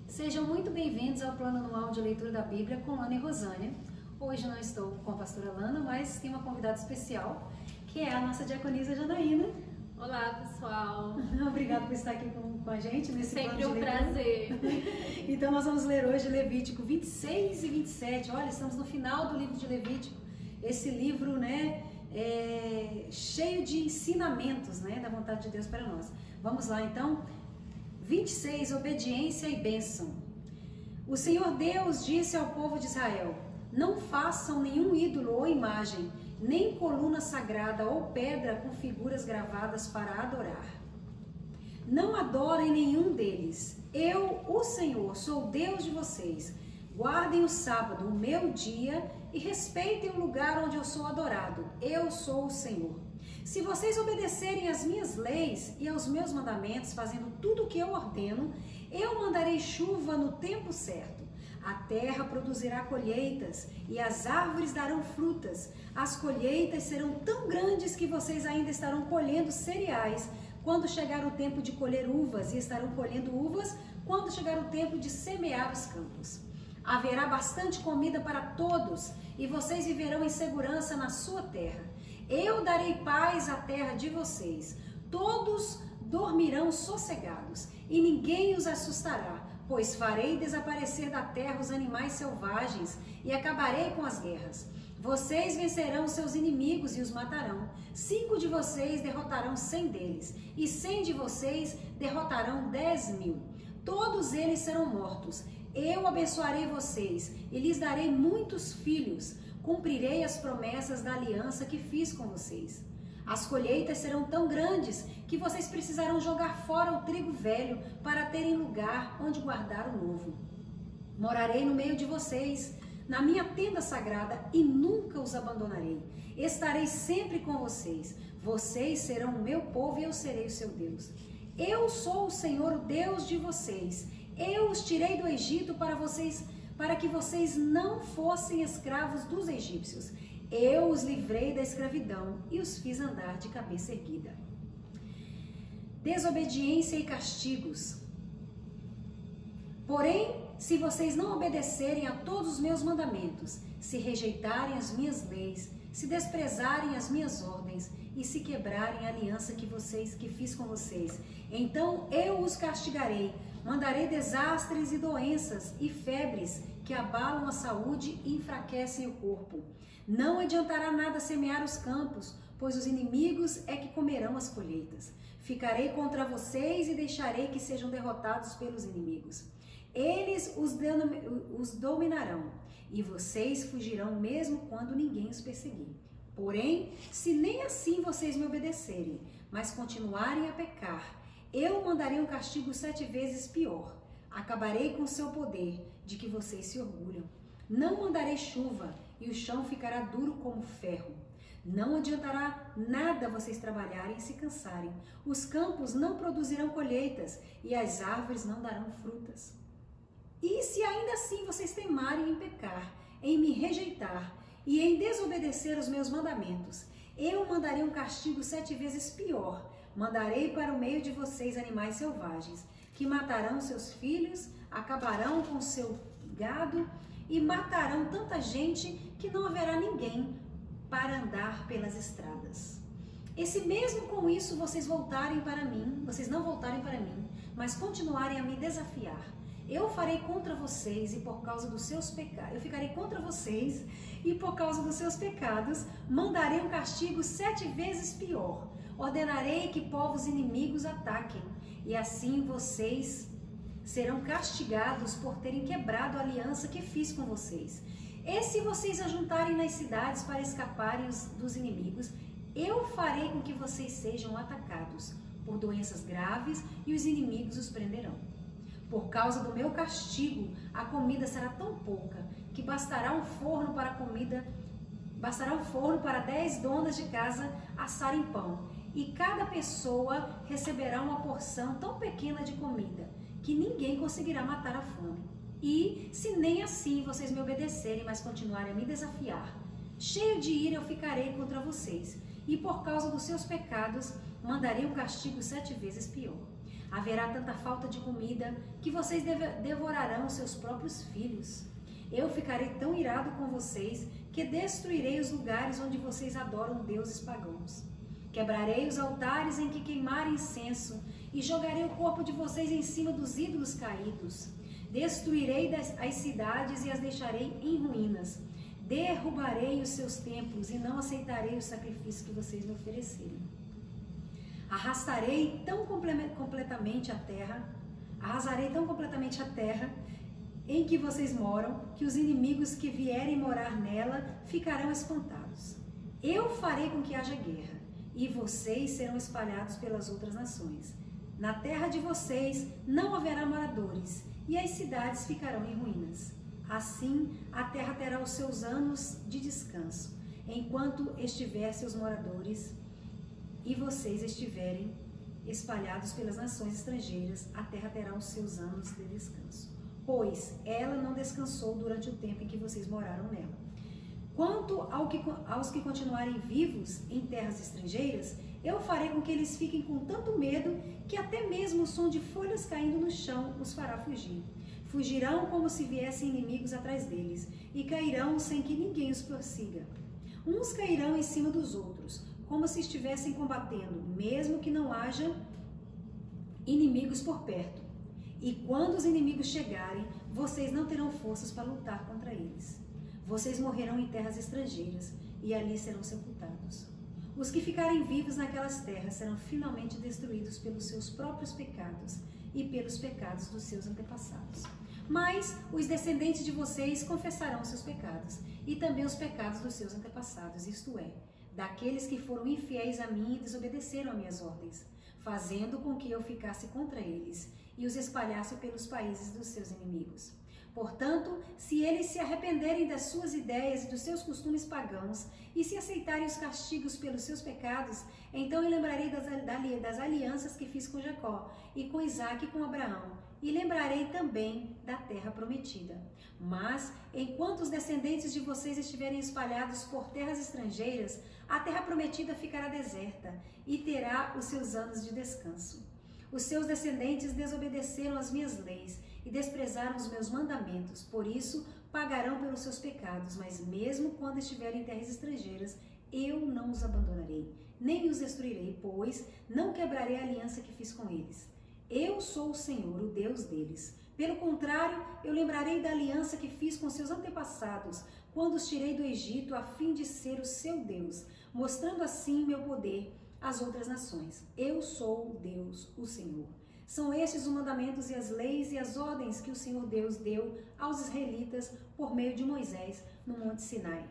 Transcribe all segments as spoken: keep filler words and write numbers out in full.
Sejam muito bem-vindos ao plano anual de leitura da Bíblia com Ana e Rosânia. Hoje não estou com a pastora Lana, mas tem uma convidada especial, que é a nossa diaconisa Janaína. Olá, pessoal! Obrigada por estar aqui com, com a gente nesse Sempre plano de leitura. um prazer! Então nós vamos ler hoje Levítico vinte e seis e vinte e sete. Olha, estamos no final do livro de Levítico. Esse livro, né, é cheio de ensinamentos, né, da vontade de Deus para nós. Vamos lá, então. vinte e seis, obediência e bênção. O Senhor Deus disse ao povo de Israel: não façam nenhum ídolo ou imagem, nem coluna sagrada ou pedra com figuras gravadas para adorar. Não adorem nenhum deles. Eu, o Senhor, sou o Deus de vocês. Guardem o sábado, o meu dia, e respeitem o lugar onde eu sou adorado. Eu sou o Senhor. Se vocês obedecerem às minhas leis e aos meus mandamentos, fazendo tudo o que eu ordeno, eu mandarei chuva no tempo certo. A terra produzirá colheitas e as árvores darão frutas. As colheitas serão tão grandes que vocês ainda estarão colhendo cereais quando chegar o tempo de colher uvas, e estarão colhendo uvas quando chegar o tempo de semear os campos. Haverá bastante comida para todos e vocês viverão em segurança na sua terra. Eu darei paz à terra de vocês. Todos dormirão sossegados e ninguém os assustará, pois farei desaparecer da terra os animais selvagens e acabarei com as guerras. Vocês vencerão seus inimigos e os matarão. Cinco de vocês derrotarão cem deles, e cem de vocês derrotarão dez mil. Todos eles serão mortos. Eu abençoarei vocês e lhes darei muitos filhos. Cumprirei as promessas da aliança que fiz com vocês. As colheitas serão tão grandes que vocês precisarão jogar fora o trigo velho para terem lugar onde guardar o novo. Morarei no meio de vocês, na minha tenda sagrada, e nunca os abandonarei. Estarei sempre com vocês. Vocês serão o meu povo e eu serei o seu Deus. Eu sou o Senhor, o Deus de vocês. Eu os tirei do Egito para vocês, para que vocês não fossem escravos dos egípcios. Eu os livrei da escravidão e os fiz andar de cabeça erguida. Desobediência e castigos. Porém, se vocês não obedecerem a todos os meus mandamentos, se rejeitarem as minhas leis, se desprezarem as minhas ordens e se quebrarem a aliança que vocês que fiz com vocês, então eu os castigarei. Mandarei desastres e doenças e febres que abalam a saúde e enfraquecem o corpo. Não adiantará nada semear os campos, pois os inimigos é que comerão as colheitas. Ficarei contra vocês e deixarei que sejam derrotados pelos inimigos. Eles os, os dominarão, e vocês fugirão mesmo quando ninguém os perseguir. Porém, se nem assim vocês me obedecerem, mas continuarem a pecar, eu mandarei um castigo sete vezes pior. Acabarei com o seu poder, de que vocês se orgulham. Não mandarei chuva, e o chão ficará duro como ferro. Não adiantará nada vocês trabalharem e se cansarem. Os campos não produzirão colheitas, e as árvores não darão frutas. E se ainda assim vocês temarem em pecar, em me rejeitar e em desobedecer os meus mandamentos, eu mandarei um castigo sete vezes pior. Mandarei para o meio de vocês animais selvagens, que matarão seus filhos, acabarão com seu gado e matarão tanta gente que não haverá ninguém para andar pelas estradas. E se mesmo com isso vocês voltarem para mim, vocês não voltarem para mim, mas continuarem a me desafiar, eu farei contra vocês e por causa dos seus pecados, eu ficarei contra vocês e por causa dos seus pecados, mandarei um castigo sete vezes pior. Ordenarei que povos inimigos ataquem, e assim vocês serão castigados por terem quebrado a aliança que fiz com vocês. E se vocês ajuntarem nas cidades para escaparem dos inimigos, eu farei com que vocês sejam atacados por doenças graves e os inimigos os prenderão. Por causa do meu castigo, a comida será tão pouca que bastará um forno para comida, bastará um forno para dez donas de casa assarem pão. E cada pessoa receberá uma porção tão pequena de comida que ninguém conseguirá matar a fome. E se nem assim vocês me obedecerem, mas continuarem a me desafiar, cheio de ira eu ficarei contra vocês, e por causa dos seus pecados mandarei um castigo sete vezes pior. Haverá tanta falta de comida que vocês devorarão seus próprios filhos. Eu ficarei tão irado com vocês que destruirei os lugares onde vocês adoram deuses pagãos. Quebrarei os altares em que queimarem incenso e jogarei o corpo de vocês em cima dos ídolos caídos. Destruirei as cidades e as deixarei em ruínas. Derrubarei os seus templos e não aceitarei os sacrifícios que vocês me oferecerem. Arrastarei tão completamente a terra, arrasarei tão completamente a terra em que vocês moram, que os inimigos que vierem morar nela ficarão espantados. Eu farei com que haja guerra, e vocês serão espalhados pelas outras nações. Na terra de vocês não haverá moradores, e as cidades ficarão em ruínas. Assim, a terra terá os seus anos de descanso, enquanto estiver seus moradores, e vocês estiverem espalhados pelas nações estrangeiras, a terra terá os seus anos de descanso, pois ela não descansou durante o tempo em que vocês moraram nela. Quanto ao que, aos que continuarem vivos em terras estrangeiras, eu farei com que eles fiquem com tanto medo que até mesmo o som de folhas caindo no chão os fará fugir. Fugirão como se viessem inimigos atrás deles, e cairão sem que ninguém os persiga. Uns cairão em cima dos outros, como se estivessem combatendo, mesmo que não haja inimigos por perto. E quando os inimigos chegarem, vocês não terão forças para lutar contra eles. Vocês morrerão em terras estrangeiras, e ali serão sepultados. Os que ficarem vivos naquelas terras serão finalmente destruídos pelos seus próprios pecados e pelos pecados dos seus antepassados. Mas os descendentes de vocês confessarão seus pecados, e também os pecados dos seus antepassados, isto é, daqueles que foram infiéis a mim e desobedeceram a minhas ordens, fazendo com que eu ficasse contra eles e os espalhasse pelos países dos seus inimigos. Portanto, se eles se arrependerem das suas ideias e dos seus costumes pagãos e se aceitarem os castigos pelos seus pecados, então eu lembrarei das, das alianças que fiz com Jacó e com Isaque e com Abraão, e lembrarei também da terra prometida. Mas, enquanto os descendentes de vocês estiverem espalhados por terras estrangeiras, a terra prometida ficará deserta e terá os seus anos de descanso. Os seus descendentes desobedeceram as minhas leis e desprezaram os meus mandamentos, por isso pagarão pelos seus pecados, mas mesmo quando estiverem em terras estrangeiras, eu não os abandonarei, nem os destruirei, pois não quebrarei a aliança que fiz com eles. Eu sou o Senhor, o Deus deles. Pelo contrário, eu lembrarei da aliança que fiz com seus antepassados, quando os tirei do Egito a fim de ser o seu Deus, mostrando assim meu poder às outras nações. Eu sou o Deus, o Senhor. São estes os mandamentos e as leis e as ordens que o Senhor Deus deu aos israelitas por meio de Moisés no Monte Sinai.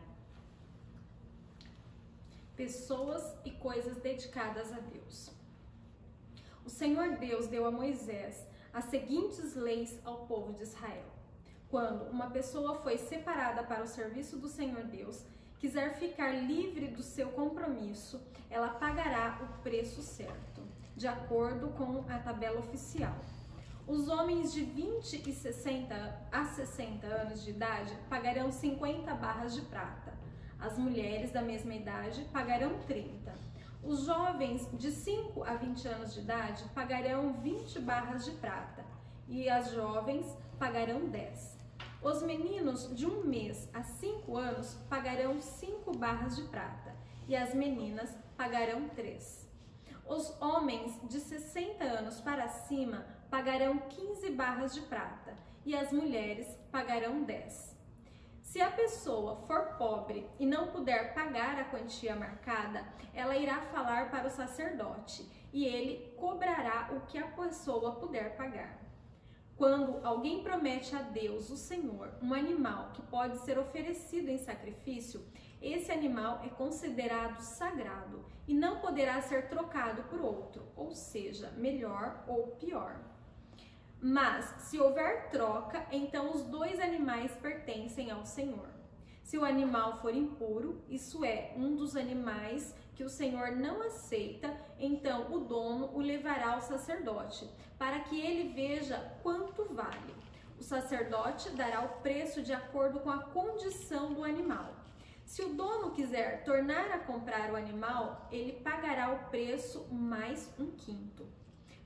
Pessoas e coisas dedicadas a Deus. O Senhor Deus deu a Moisés as seguintes leis ao povo de Israel. Quando uma pessoa foi separada para o serviço do Senhor Deus, quiser ficar livre do seu compromisso, ela pagará o preço certo, de acordo com a tabela oficial. Os homens de vinte e sessenta a sessenta anos de idade pagarão cinquenta barras de prata. As mulheres da mesma idade pagarão trinta. Os jovens de cinco a vinte anos de idade pagarão vinte barras de prata e as jovens pagarão dez. Os meninos de um mês a cinco anos pagarão cinco barras de prata e as meninas pagarão três. Os homens de sessenta anos para cima pagarão quinze barras de prata e as mulheres pagarão dez. Se a pessoa for pobre e não puder pagar a quantia marcada, ela irá falar para o sacerdote e ele cobrará o que a pessoa puder pagar. Quando alguém promete a Deus, o Senhor, um animal que pode ser oferecido em sacrifício, esse animal é considerado sagrado e não poderá ser trocado por outro, ou seja, melhor ou pior. Mas, se houver troca, então os dois animais pertencem ao Senhor. Se o animal for impuro, isso é, um dos animais que o Senhor não aceita, então o dono o levará ao sacerdote, para que ele veja quanto vale. O sacerdote dará o preço de acordo com a condição do animal. Se o dono quiser tornar a comprar o animal, ele pagará o preço mais um quinto.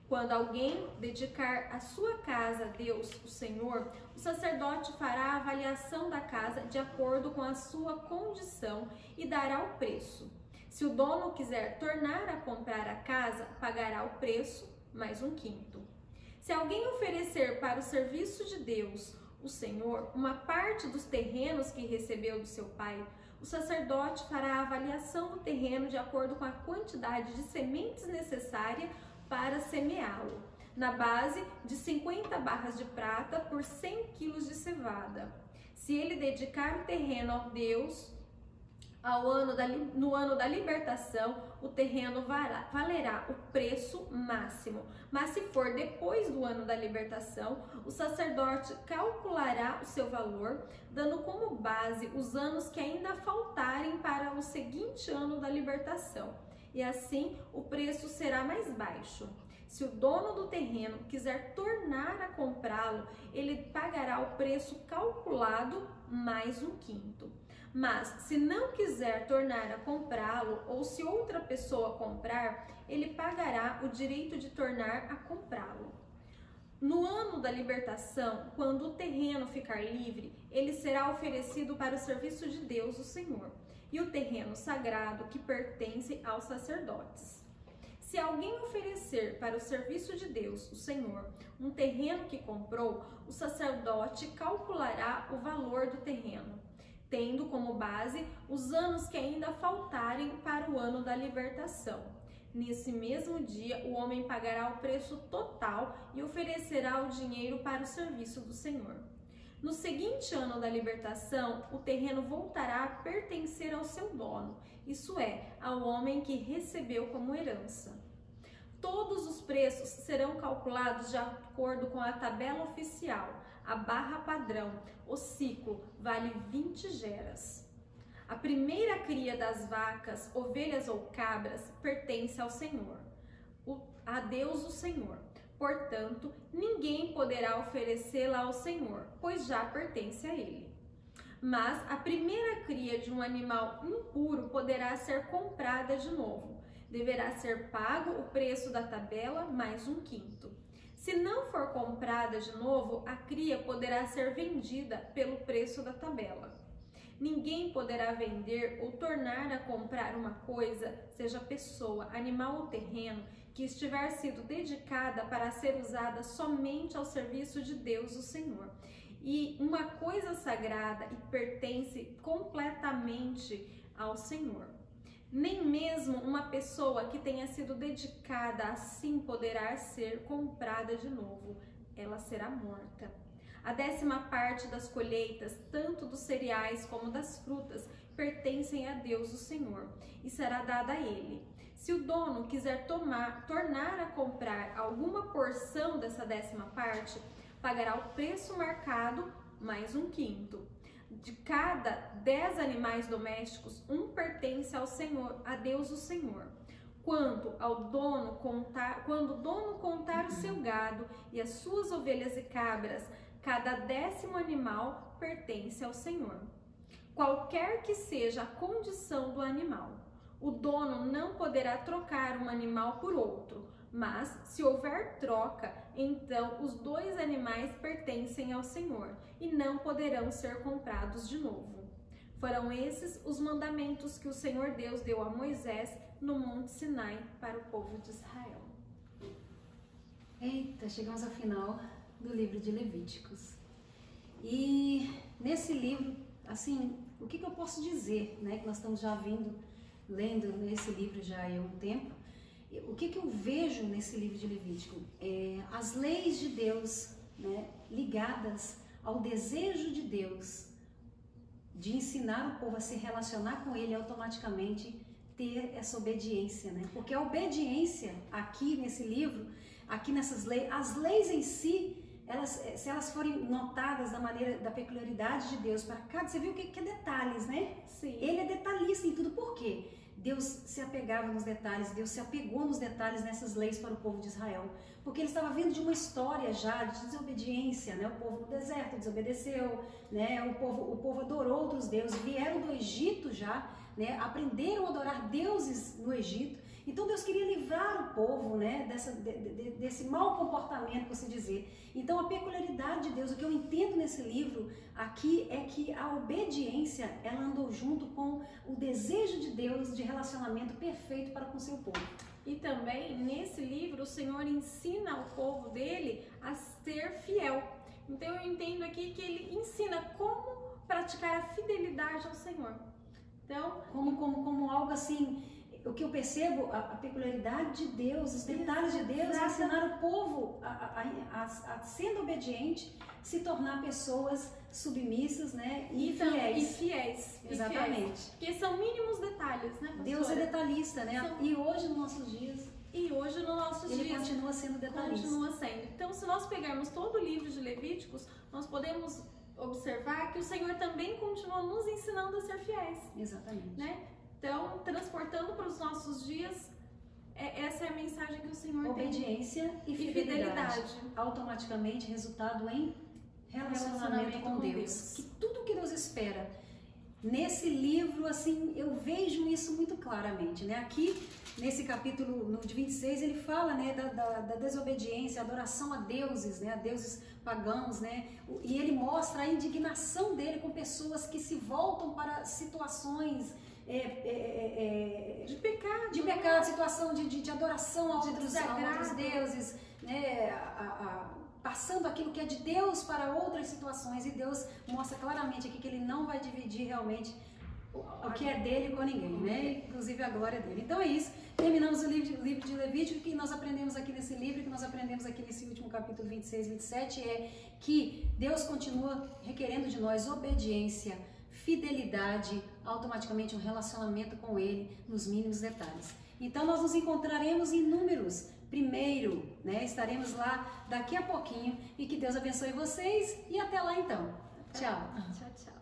Quando alguém dedicar a sua casa a Deus, o Senhor, o sacerdote fará a avaliação da casa de acordo com a sua condição e dará o preço. Se o dono quiser tornar a comprar a casa, pagará o preço mais um quinto. Se alguém oferecer para o serviço de Deus, o Senhor, uma parte dos terrenos que recebeu do seu pai, o sacerdote fará a avaliação do terreno de acordo com a quantidade de sementes necessária para semeá-lo, na base de cinquenta barras de prata por cem quilos de cevada. Se ele dedicar o terreno ao Deus, ao ano da, no ano da libertação, o terreno valerá o preço máximo. Mas se for depois do ano da libertação, o sacerdote calculará o seu valor, dando como base os anos que ainda faltarem para o seguinte ano da libertação. E assim o preço será mais baixo. Se o dono do terreno quiser tornar a comprá-lo, ele pagará o preço calculado mais um quinto. Mas se não quiser tornar a comprá-lo, ou se outra pessoa comprar, ele pagará o direito de tornar a comprá-lo. No ano da libertação, quando o terreno ficar livre, ele será oferecido para o serviço de Deus, o Senhor, e o terreno sagrado que pertence aos sacerdotes. Se alguém oferecer para o serviço de Deus, o Senhor, um terreno que comprou, o sacerdote calculará o valor do terreno, tendo como base os anos que ainda faltarem para o ano da libertação. Nesse mesmo dia, o homem pagará o preço total e oferecerá o dinheiro para o serviço do Senhor. No seguinte ano da libertação, o terreno voltará a pertencer ao seu dono, isso é, ao homem que recebeu como herança. Todos os preços serão calculados de acordo com a tabela oficial, a barra padrão. O ciclo vale vinte geras. A primeira cria das vacas, ovelhas ou cabras pertence ao Senhor, o, a Deus o Senhor. Portanto, ninguém poderá oferecê-la ao Senhor, pois já pertence a Ele. Mas a primeira cria de um animal impuro poderá ser comprada de novo. Deverá ser pago o preço da tabela mais um quinto. Se não for comprada de novo, a cria poderá ser vendida pelo preço da tabela. Ninguém poderá vender ou tornar a comprar uma coisa, seja pessoa, animal ou terreno, que estiver sido dedicada para ser usada somente ao serviço de Deus, o Senhor, e uma coisa sagrada e pertence completamente ao Senhor. Nem mesmo uma pessoa que tenha sido dedicada assim poderá ser comprada de novo, ela será morta. A décima parte das colheitas, tanto dos cereais como das frutas, pertencem a Deus, o Senhor, e será dada a Ele. Se o dono quiser tomar, tornar a comprar alguma porção dessa décima parte, pagará o preço marcado mais um quinto. De cada dez animais domésticos, um pertence ao Senhor, a Deus o Senhor. Quanto ao dono contar, quando o dono contar o seu gado e as suas ovelhas e cabras, cada décimo animal pertence ao Senhor. Qualquer que seja a condição do animal, o dono não poderá trocar um animal por outro, mas se houver troca, então os dois animais pertencem ao Senhor e não poderão ser comprados de novo. Foram esses os mandamentos que o Senhor Deus deu a Moisés no Monte Sinai para o povo de Israel. Eita, chegamos ao final do livro de Levíticos. E nesse livro, assim, o que, que eu posso dizer, né? Que nós estamos já vindo, lendo nesse livro já há um tempo. O que, que eu vejo nesse livro de Levítico? É, as leis de Deus, né, ligadas ao desejo de Deus de ensinar o povo a se relacionar com Ele, automaticamente ter essa obediência, né? Porque a obediência aqui nesse livro, aqui nessas leis, as leis em si, elas, se elas forem notadas da maneira, da peculiaridade de Deus para cada, você viu que, que é detalhes, né? Sim. Ele é detalhista em tudo. Por quê? Deus se apegava nos detalhes, Deus se apegou nos detalhes nessas leis para o povo de Israel, porque ele estava vindo de uma história já de desobediência, né? O povo no deserto desobedeceu, né? O povo, o povo adorou outros deuses, vieram do Egito já, né? Aprenderam a adorar deuses no Egito, Então Deus queria livrar o povo, né, dessa, de, de, desse mau comportamento, por se dizer. Então a peculiaridade de Deus, o que eu entendo nesse livro aqui é que a obediência, ela andou junto com o desejo de Deus de relacionamento perfeito para com seu povo. E também nesse livro o Senhor ensina o povo dele a ser fiel. Então eu entendo aqui que ele ensina como praticar a fidelidade ao Senhor. Então, como, como, como algo assim, o que eu percebo, a, a peculiaridade de Deus, os detalhes de Deus, é ensinar o povo a, a, a, a, a sendo obediente, se tornar pessoas submissas, né, e, e fiéis. E fiéis. Exatamente. E fiéis, porque são mínimos detalhes, né, pastora? Deus é detalhista, né? São... E hoje, nos nossos dias, E hoje, nos nossos ele dias, continua sendo detalhista. Continua sendo. Então, se nós pegarmos todo o livro de Levíticos, nós podemos observar que o Senhor também continua nos ensinando a ser fiéis. Exatamente. Né? Então, transportando para os nossos dias, é, essa é a mensagem que o Senhor Obediência tem. e fidelidade. e fidelidade. Automaticamente resultado em relacionamento, relacionamento com, com Deus. Deus. Que tudo que Deus espera. Nesse livro, assim, eu vejo isso muito claramente, né? Aqui, nesse capítulo no, de vinte e seis, ele fala, né, da, da, da desobediência, adoração a deuses, né, a deuses pagãos, né? E ele mostra a indignação dele com pessoas que se voltam para situações é, é, é, de pecado, de pecado, situação de, de, de adoração a outros, a outros deuses, né? A, a, passando aquilo que é de Deus para outras situações, e Deus mostra claramente aqui que ele não vai dividir realmente o que é dele com ninguém, né? Inclusive a glória dele. Então é isso, terminamos o livro de, livro de Levítico. O que nós aprendemos aqui nesse livro, que nós aprendemos aqui nesse último capítulo vinte e seis, vinte e sete, é que Deus continua requerendo de nós obediência, fidelidade, automaticamente um relacionamento com ele nos mínimos detalhes. Então nós nos encontraremos em Números. Primeiro, né? Estaremos lá daqui a pouquinho, e que Deus abençoe vocês, e até lá então. Tchau. Tchau, tchau.